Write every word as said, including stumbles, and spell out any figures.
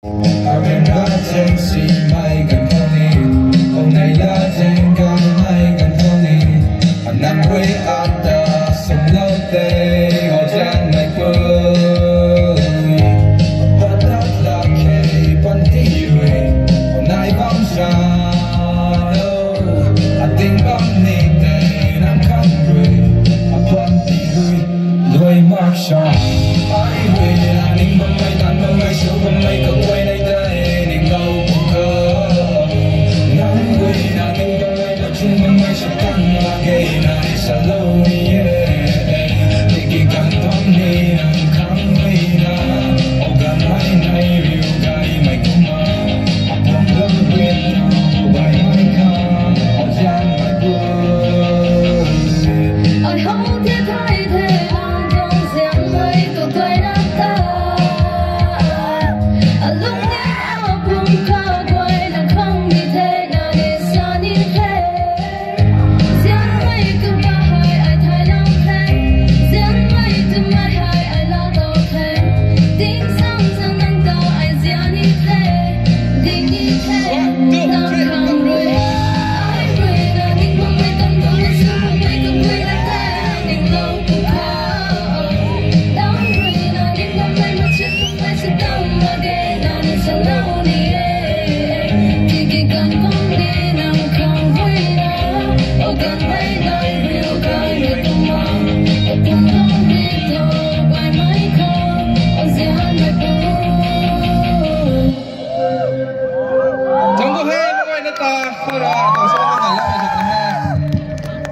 Em đã chẳng xì mày gần không đi. Hôm nay đã chẳng cao mày gần không đi. Anh nằm quê áp ta sống lâu tê.